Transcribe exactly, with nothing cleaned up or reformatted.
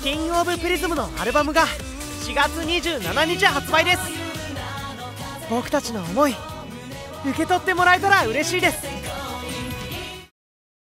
キングオブプリズムのアルバムがしがつにじゅうしちにち発売です。僕たちの思い受け取ってもらえたら嬉しいです。